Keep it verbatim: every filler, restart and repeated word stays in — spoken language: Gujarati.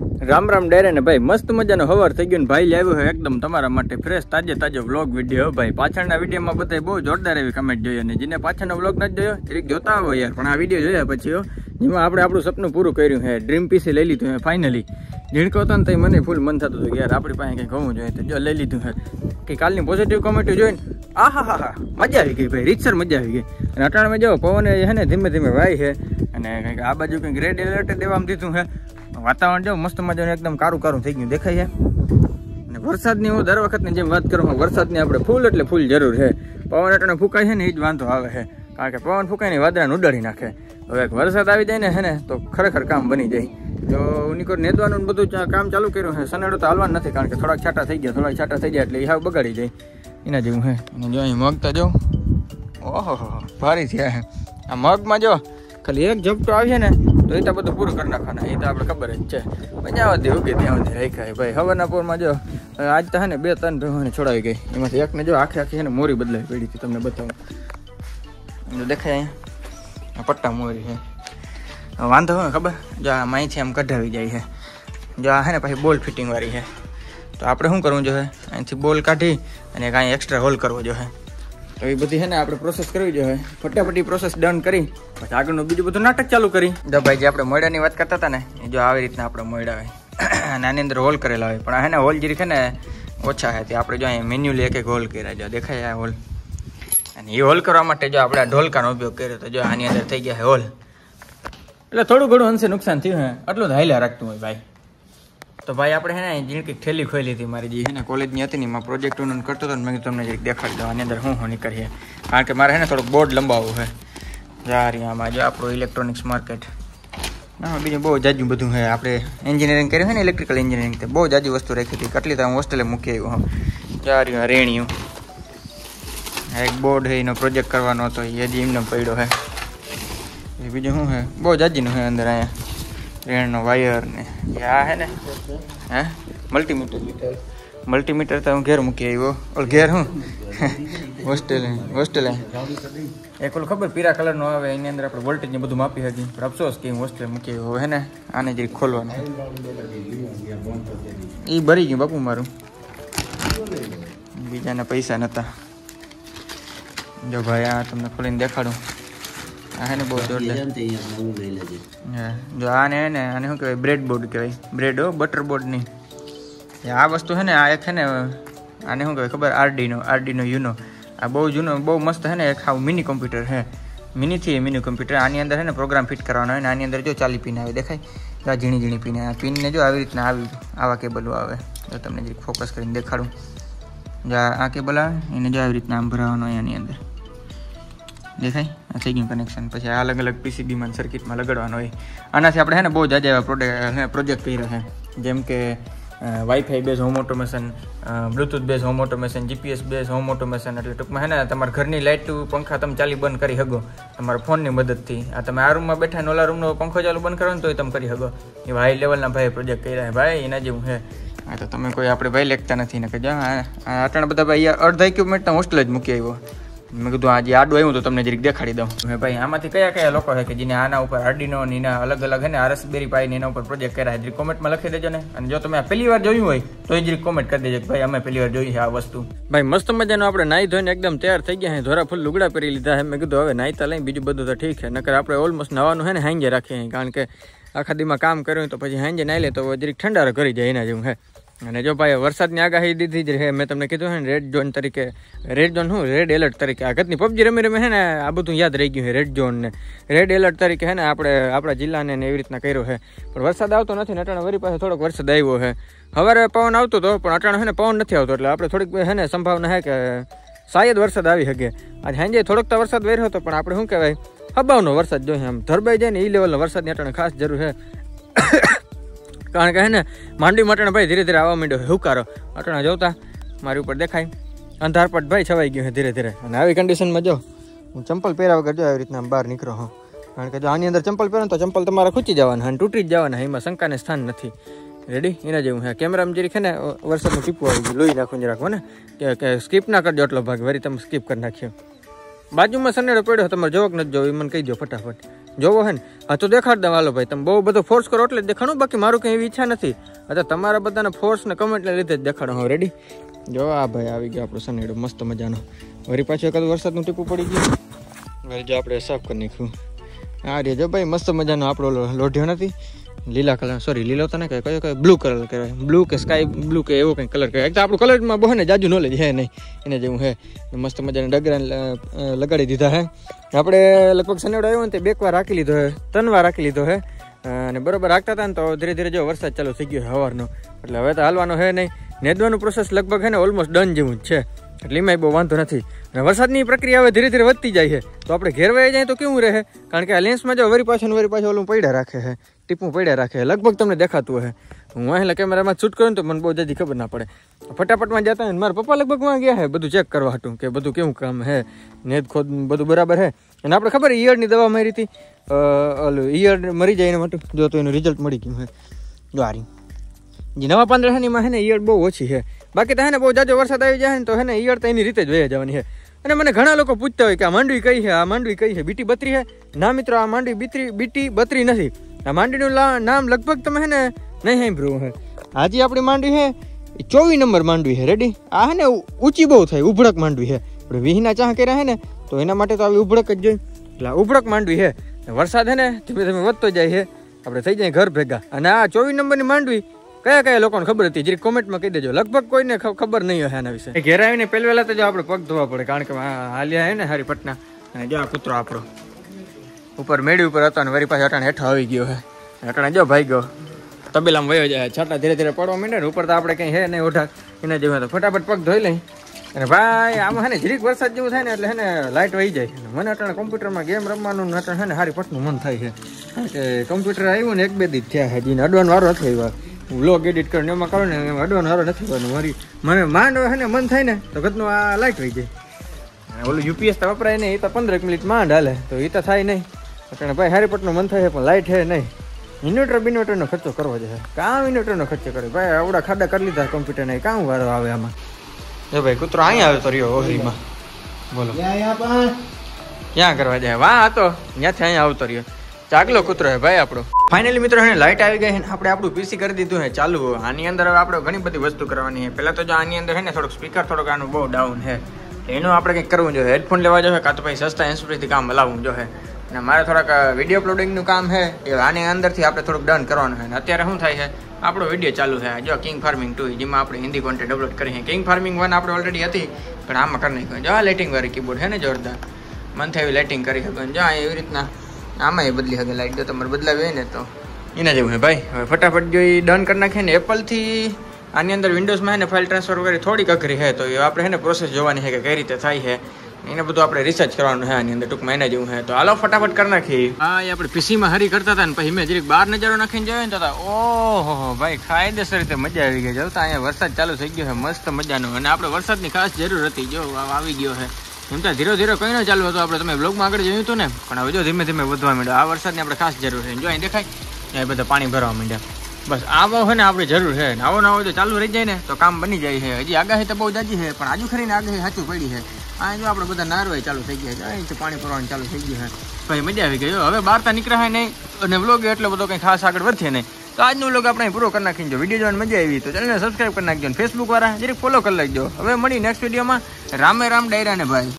રામ રામ ડેરે ને ભાઈ મસ્ત મજાનો હવાર થઈ ગયો ને ભાઈ લાવ્યો છે એકદમ તમારા માટે ફ્રેશ તાજે તાજો વ્લોગ વિડીયો ભાઈ પાછળના વિડીયોમાં બધા બહુ જોરદાર એવી કમેન્ટ જોઈ અને જેને પાછળનો વ્લોગ નથી જોયો એક જોતા હોય યાર પણ આ વિડીયો જોયા પછી જેમાં આપણે આપણું સપનું પૂરું કર્યું છે ડ્રીમ પીસી લઈ લીધું છે ફાઇનલી ઝીણકો હતો ને તો મને ફૂલ મન થતું હતું કે યાર આપણી પાસે કંઈક હોવું જોઈએ તો જો લઈ લીધું છે કે કાલની પોઝિટિવ કમેન્ટ જોઈને આ હા હા હા મજા આવી ગઈ ભાઈ રીતસર મજા આવી ગઈ અને અટાણમાં જો પવન છે ને ધીમે ધીમે વાય છે અને કંઈક આ બાજુ કંઈક રેડ એલર્ટ દેવામાં દીધું છે વાતાવરણ જો મસ્ત મજાનું એકદમ કારું કારું થઈ ગયું દેખાય છે અને વરસાદની હું દર વખતની જેમ વાત કરું વરસાદની આપણે ફૂલ એટલે ફૂલ જરૂર છે પવન અટાણે ફૂંકાય છે ને એ જ વાંધો આવે છે કારણ કે પવન ફૂંકાય ને વાદળાને ઉડાડી નાખે હવે વરસાદ આવી જાય ને હે ને તો ખરેખર કામ બની જાય જો ઉનીકોર નેદવાનું બધું કામ ચાલુ કર્યું છે સનેડો તો હાલવાનું નથી કારણ કે થોડાક છાંટા થઈ ગયા થોડાક છાંટા થઈ જાય એટલે એ હાવ બગાડી જાય એના જેવું છે અને જો અહીં મગતા જો ઓહો ભારી થયા છે આ મગમાં જો ખાલી એક ઝપટો આવશે ને તો એ તો બધું પૂરું કરી નાખવાના એ તો આપણે ખબર જ છે મજા દે ઉગે ત્યાં સુધી રાખાય ભાઈ હવાના પોરમાં જો આજ તો હે ને બે ત્રણ ભેહોને છોડાવી ગઈ એમાંથી એકને જો આખી આખી છે ને મોરી બદલાવી પડી હતી તમને બતાવું જો દેખાય અહીંયા પટ્ટા મોરી છે વાંધો હોય ખબર જો આ માહીથી આમ કઢાવી જાય છે જો આ હે ને પછી બોલ ફિટિંગ વાળી છે તો આપણે શું કરવું જોઈએ અહીંથી બોલ કાઢી અને કાંઈ એક્સ્ટ્રા હોલ કરવો જોઈએ તો એ બધી છે ને આપણે પ્રોસેસ કરવી જોઈએ ફટાફટી પ્રોસેસ ડન કરી પછી આગળનું બીજું બધું નાટક ચાલુ કરી તો ભાઈ જે આપણે મોયડાની વાત કરતા હતા ને એ જો આવી રીતના આપણે મોયડા હોય અને આની અંદર હોલ કરેલા હોય પણ આ છે ને હોલ જે છે ને ઓછા છે તે આપણે જો અહીંયા મેન્યુઅલી એક એક હોલ કર્યા જો દેખાય આ હોલ અને એ હોલ કરવા માટે જો આપણે આ ઢોલકાનો ઉપયોગ કર્યો તો જો આની અંદર થઈ ગયા છે હોલ એટલે થોડું ઘણું અંશે નુકસાન થયું હે આટલું જ હાલ્યા રાખતું હોય ભાઈ તો ભાઈ આપણે હે ને ઝીણકી ઠેલી ખોલી હતી મારી જે હે ને કોલેજની હતી ને એમાં પ્રોજેક્ટનું કરતો હતો ને મેં તમને જરીક દેખાડી દઉં આની અંદર હું હું નીકળીએ કારણ કે મારે હે ને થોડુંક બોર્ડ લંબાવવું છે જારી આમાં જો આપણું ઇલેક્ટ્રોનિક્સ માર્કેટ ના બીજું બહુ જાજુ બધું છે આપણે એન્જિનિયરિંગ કર્યું છે ને ઇલેક્ટ્રિકલ એન્જિનિયરિંગ તે બહુ જાજુ વસ્તુ રાખી હતી કેટલી તો હું હોસ્ટેલે મૂકી આવ્યો હું જારી રેણિયું એક બોર્ડ છે એનો પ્રોજેક્ટ કરવાનો હતો એ હજી એમને પડ્યો છે એ બીજું શું છે બહુ જાજીનું છે અંદર અહીંયા રેણનો વાયર ને આ હે ને હે મલ્ટીમીટર મલ્ટીમીટર તો હું ઘેર મૂકી આવ્યો ઓલ ઘેર હું હોસ્ટેલ હોસ્ટેલ એક ઓલું ખબર પીળા કલરનો આવે એની અંદર આપણે વોલ્ટેજ ને બધું માપી શકીએ પણ અફસોસ કે હું હોસ્ટેલ મૂકી આવ્યો હે ને આને જરી ખોલવાનું એ ભરી ગયું બાપુ મારું બીજાના પૈસા નહોતા જો ભાઈ આ તમને ખોલીને દેખાડું આ હે ને બહુ જોરદાર હા જો આને ને આને શું કહેવાય બ્રેડ બોર્ડ કહેવાય બ્રેડ હો બટર બોર્ડ નહીં આ વસ્તુ છે ને આ એક છે ને આને શું કહેવાય ખબર આરડીનો આરડીનો યુનો આ બહુ જૂનો બહુ મસ્ત છે ને એક આવું મિની કોમ્પ્યુટર છે મિનીથી મિની કોમ્પ્યુટર આની અંદર છે ને પ્રોગ્રામ ફિટ કરવાનો હોય ને આની અંદર જો ચાલી પિન આવે દેખાય આ ઝીણી ઝીણી પિન આ પિનને જો આવી રીતના આવી આવા કેબલો આવે જો તમને જરીક ફોકસ કરીને દેખાડું જો આ કેબલ આવે એને જો આવી રીતના આમ ભરાવાનો હોય આની અંદર દેખાય આ થઈ ગયું કનેક્શન પછી આ અલગ અલગ પીસીબીમાં સર્કિટમાં લગાડવાનો હોય આનાથી આપણે છે ને બહુ જાજા એવા પ્રોડક્ટ પ્રોજેક્ટ કર્યા છે જેમ કે wifi base home automation Bluetooth base home automation GPS base home automation એટલે ટૂંકમાં છે ને તમારા ઘરની લાઇટ પંખા તમે ચાલી બંધ કરી શકો તમારા ફોનની મદદથી આ તમે આ રૂમમાં બેઠા ને ઓલા રૂમનો પંખો ચાલુ બંધ કરો ને તો તમે કરી શકો એવા હાઈ લેવલના ભાઈ પ્રોજેક્ટ કર્યા છે ભાઈ એના જેવું છે આ તો તમે કોઈ આપણે ભાઈ લેખતા નથી ને કે જો આટલા બધા ભાઈ અડધા ઇક્વિપમેન્ટના હોસ્ટેલ જ મૂકી આવ્યો મેં કીધું આજે આડું આવ્યું તો તમને જરીક દેખાડી દઉં હે ભાઈ આમાંથી કયા કયા લોકો છે કે જેને આના ઉપર આરડીનો ને એના અલગ અલગ હે ને રાસ્પબેરી પાઈ ને એના ઉપર પ્રોજેક્ટ કર્યા જરીક કોમેન્ટમાં લખી દેજો ને અને જો તમે આ પહેલી વાર જોયું હોય તો એ જરીક કોમેન્ટ કરી દેજો કે ભાઈ અમે પહેલી વાર જોઈ છે આ વસ્તુ ભાઈ મસ્ત મજાનો આપણે નાહી ધોઈને એકદમ તૈયાર થઈ ગયા છે ધોરા ફૂલ લુગડા પહેરી લીધા છે મેં કીધું હવે નાહીતા લઈને બીજું બધું તો ઠીક છે નકર આપણે ઓલમોસ્ટ નવાનું છે ને હાંજે રાખીએ કારણ કે આખા દીમાં કામ કર્યું તો પછી હાંજે નાહી લે તો જરીક ઠંડારો કરી જાય એના જેવું હે અને જો ભાઈ વરસાદની આગાહી દીધી જ રહે મેં તમને કીધું છે ને રેડ ઝોન તરીકે રેડ ઝોન શું રેડ એલર્ટ તરીકે આગળની પબજી રમી રમી છે ને આ બધું યાદ રહી ગયું છે રેડ ઝોન ને રેડ એલર્ટ તરીકે છે ને આપણે આપણા જિલ્લાને ને એવી રીતના કર્યો છે પણ વરસાદ આવતો નથી ને અટાણે વરી પાસે થોડોક વરસાદ આવ્યો છે સવારે પવન આવતો હતો પણ અટાણે છે ને પવન નથી આવતો એટલે આપણે થોડીક છે ને સંભાવના છે કે શાયદ વરસાદ આવી શકે આજે સાંજે થોડોક તો વરસાદ વેર્યો હતો પણ આપણે શું કહેવાય હબાવનો વરસાદ જોઈએ આમ ધરબાઈ જાય ને એ લેવલનો વરસાદની અટાણે ખાસ જરૂર છે કારણ કે હે ને માંડવી મટણ ભાઈ ધીરે ધીરે આવવા માંડ્યો હુકારો અટણા જોતા મારી ઉપર દેખાય અંધારપટ ભાઈ છવાઈ ગયું છે ધીરે ધીરે અને આવી કન્ડિશનમાં જો હું ચંપલ પહેર્યા વગર જો આવી રીતના બહાર નીકળો હું કારણ કે જો આની અંદર ચંપલ પહેરો તો ચંપલ તમારે ખૂચી જવાના અને તૂટી જ જવાના એમાં શંકાને સ્થાન નથી રેડી એના જેવું છે કેમેરામાં જરીક છે ને વરસાદનું ટીપું આવી ગયું લોહી નાખવું જ રાખો ને કે સ્કીપ ના કરજો એટલો ભાગ વરી તમે સ્કીપ કરી નાખ્યો બાજુમાં સનેડો પડ્યો તમારે જોવક નથી જોવો એ મને કહી દો ફટાફટ જોવો હે ને હા તો દેખાડ દઉં હાલો ભાઈ તમે બહુ બધો ફોર્સ કરો એટલે જ દેખાડું બાકી મારું કંઈ એવી ઈચ્છા નથી અથવા તમારા બધાને ફોર્સ ને કમેન્ટને લીધે જ દેખાડો હું રેડી જો આ ભાઈ આવી ગયો આપણો સનેડો મસ્ત મજાનો વળી પાછું એકાદ વરસાદનું ટીપું પડી ગયું વળી જો આપણે સાફ કરી નાખ્યું આ રે જો ભાઈ મસ્ત મજાનો આપણો લોઢ્યો નથી લીલા કલર સોરી લીલો તો ને કહેવાય કયો કયો બ્લુ કલર કહેવાય બ્લુ કે સ્કાય બ્લુ કે એવો કંઈ કલર કહેવાય એક તો આપણું કલરમાં બહુ ને જાજુ નોલેજ હે નહીં એને જેવું હે મસ્ત મજાના ડગરા લગાડી દીધા હે આપણે લગભગ સનેડો આવ્યો ને તે બે વાર રાખી લીધો હે ત્રણ વાર રાખી લીધો હે અને બરોબર રાખતા હતા ને તો ધીરે ધીરે જો વરસાદ ચાલુ થઈ ગયો સવારનો એટલે હવે તો હાલવાનો હે નહીં નેદવાનું પ્રોસેસ લગભગ હે ને ઓલમોસ્ટ ડન જેવું જ છે એટલે એમાં બહુ વાંધો નથી અને વરસાદની પ્રક્રિયા હવે ધીરે ધીરે વધતી જાય છે તો આપણે ઘેર વહી જાય તો કેવું રહે કારણ કે આ લેન્સમાં જો વરી પાછળ વરી પાછળ ઓલું પડ્યા રાખે છે ટીપું પડ્યા રાખે લગભગ તમને દેખાતું હે હું અહીં કેમેરામાં શૂટ કરું તો મને બહુ જલ્દી ખબર ના પડે ફટાફટમાં જતા હોય મારા પપ્પા લગભગ માં ગયા હે બધું ચેક કરવા હતું કે બધું કેવું કામ હે નેદ ખોદ બધું બરાબર હે અને આપણે ખબર ઈયળની દવા મારી હતી ઓલું ઈયળ મરી જાય એના માટે જો તો એનું રિઝલ્ટ મળી ગયું હે દ્વારી જે નવા પાંદડાની હે ને ઈયળ બહુ ઓછી છે બાકી તો હે ને બહુ જાજો વરસાદ આવી જાય ને તો હે ને ઈયળ તો એની રીતે જ વહી જવાની છે અને મને ઘણા લોકો પૂછતા હોય કે આ માંડવી કઈ છે આ માંડવી કઈ છે બીટી બત્રી છે ના મિત્રો આ માંડવી બીતરી બીટી બત્રી નથી આ માંડવીનું નામ લગભગ તમે હે ને નહીં સાંભળ્યું હે આજે આપણી માંડવી છે એ ચોવીસ નંબર માંડવી છે રેડી આ હે ને ઊંચી બહુ થાય ઉભડક માંડવી છે આપણે વીહના ચાહ કર્યા છે ને તો એના માટે તો આવી ઉભડક જ જોઈએ એટલે ઉભડક માંડવી છે વરસાદ છે ને ધીમે ધીમે વધતો જાય છે આપણે થઈ જાય ઘર ભેગા અને આ ચોવીસ નંબરની માંડવી કયા કયા લોકોને ખબર હતી જરી કોમેન્ટમાં કહી દેજો લગભગ કોઈને ખબર નહીં હોય આના વિશે ઘેર આવીને પહેલા વહેલા તો જો આપણે પગ ધોવા પડે કારણ કે હાલ્યા હે ને હારી પટના અને જો આ કૂતરો આપણો ઉપર મેળી ઉપર હતો ને વરી પાસે અટાણે હેઠો આવી ગયો હે અટાણે જો ભાઈ ગયો તબેલામાં વયો જાય છાંટા ધીરે ધીરે પડવા માંડે ને ઉપર તો આપણે કંઈ હે નહીં ઓઢા એના જેવું તો ફટાફટ પગ ધોઈ લઈ અને ભાઈ આમાં હે ને જરીક વરસાદ જેવું થાય ને એટલે હે ને લાઇટ વહી જાય મને અટાણે કોમ્પ્યુટરમાં ગેમ રમવાનું અટાણે હે ને હારી પટનું મન થાય છે કારણ કે કોમ્પ્યુટર આવ્યું ને એક બે દી થયા હજી અડવાનો વારો નથી આવ્યો વ્લોગ એડિટ કરીને એમાં કરો ને એમાં અડવાનો વારો નથી આવવાનો મારી મને માંડ હે ને મન થાય ને તો ઘરનું આ લાઇટ વહી જાય ઓલું યુપીએસ તો વપરાય નહીં એ તો પંદર મિનિટ માંડ હાલે તો એ તો થાય નહીં અટાણે ભાઈ હારી પટનું મન થાય પણ લાઇટ હે નહીં ઇન્વર્ટર બિન્વર્ટરનો ખર્ચો કરવો છે કામ ઇન્વર્ટરનો ખર્ચો કરે ભાઈ આવડા ખાડા કરી લીધા કોમ્પ્યુટરના કામ વારો આવે આમાં એ ભાઈ કૂતરો અહીંયા આવે તો રહ્યો ઓહરીમાં બોલો ક્યાં કરવા જાય વાહ હતો ત્યાંથી અહીંયા આવતો રહ્યો ચાગલો કૂતરો હે ભાઈ આપણો ફાઇનલી મિત્રો હે લાઇટ આવી ગઈ ને આપણે આપણું પીસી કરી દીધું હે ચાલુ આની અંદર હવે આપણે ઘણી બધી વસ્તુ કરવાની છે પહેલાં તો જો આની અંદર હે ને થોડુંક સ્પીકર થોડુંક આનું બહુ ડાઉન છે એનું આપણે કંઈક કરવું જોઈએ હેડફોન લેવા જોઈએ કાં તો પછી સસ્તા એન્સપ્રીથી કામ હલાવવું જોઈએ અને મારે થોડાક વિડીયો અપલોડિંગનું કામ છે એ આની અંદરથી આપણે થોડુંક ડન કરવાનું છે અને અત્યારે શું થાય છે આપણો વિડીયો ચાલુ છે જો કિંગ ફાર્મિંગ ટુ જેમાં આપણે હિન્દી કોન્ટેન્ટ અપલોડ કરીએ કિંગ ફાર્મિંગ વન આપણે ઓલરેડી હતી પણ આમાં કરી નાખ્યું જો આ લાઇટિંગ વાળી કીબોર્ડ છે ને જોરદાર મન થાય એવી લાઇટિંગ કરી શકો જો એવી રીતના આમાં એ બદલી શકે લાઇટ જો તમારે બદલાવી હોય ને તો એના જેવું છે ભાઈ હવે ફટાફટ જો એ ડન કરી નાખીએ ને એપલથી આની અંદર વિન્ડોઝમાં છે ને ફાઇલ ટ્રાન્સફર કરી થોડીક અઘરી છે તો એ આપણે છે ને પ્રોસેસ જોવાની છે કે કઈ રીતે થાય છે એને બધું આપણે રિસર્ચ કરવાનું છે આની અંદર ટૂંકમાં એના જેવું છે તો હાલો ફટાફટ કરી નાખીએ હા એ આપણે પીસીમાં હરી કરતા હતા ને પછી મેં જરીક બહાર નજારો નાખીને જોઈએ ને તો ઓહો ભાઈ કાયદેસર રીતે મજા આવી ગઈ જવતા અહીંયા વરસાદ ચાલુ થઈ ગયો છે મસ્ત મજાનો અને આપણે વરસાદની ખાસ જરૂર હતી જો આવી ગયો છે એમ તો ધીરે ધીરે કઈ ન ચાલુ હતું આપણે તમે બ્લોગમાં આગળ જોયું હતું ને પણ હવે જો ધીમે ધીમે વધવા માંડ્યો આ વરસાદની આપણે ખાસ જરૂર છે જો અહીં દેખાય ત્યાં બધા પાણી ભરવા માંડ્યા બસ આવો છે ને આપણી જરૂર છે આવો ના હોય તો ચાલુ રહી જાય ને તો કામ બની જાય છે હજી આગાહી તો બહુ જાજી છે પણ આજુ ખરીને આગાહી સાચું પડી છે આ જો આપણે બધા નારવાય ચાલુ થઈ ગયા છે અહીંથી પાણી ભરવાનું ચાલુ થઈ ગયું છે ભાઈ મજા આવી ગઈ હવે બહાર તા નીકળાય નહીં અને વ્લોગ એટલો બધો કંઈ ખાસ આગળ વધશે નહીં તો આજનો વ્લોગ આપણે પૂરો કરી નાખીને જો વિડીયો જોવાની મજા આવી તો ચેનલને સબસ્ક્રાઈબ કરી નાખજો ફેસબુક વાળા જરીક ફોલો કરી લેજો હવે મળી નેક્સ્ટ વિડીયોમાં રામે રામ ડાયરા ને ભાઈ.